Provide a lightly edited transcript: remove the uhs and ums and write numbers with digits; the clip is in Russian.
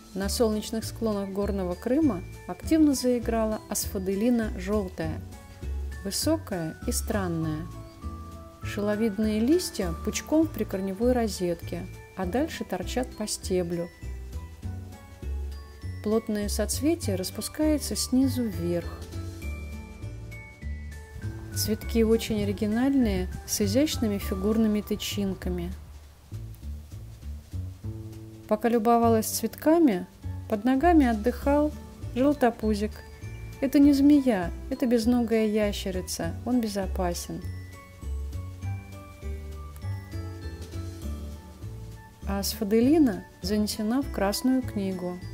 на солнечных склонах горного Крыма активно заиграла асфоделина желтая, высокая и странная. Шиловидные листья пучком в прикорневой розетке, а дальше торчат по стеблю. Плотное соцветие распускается снизу вверх. Цветки очень оригинальные, с изящными фигурными тычинками. Пока любовалась цветками, под ногами отдыхал желтопузик. Это не змея, это безногая ящерица, он безопасен. А асфоделина занесена в Красную книгу.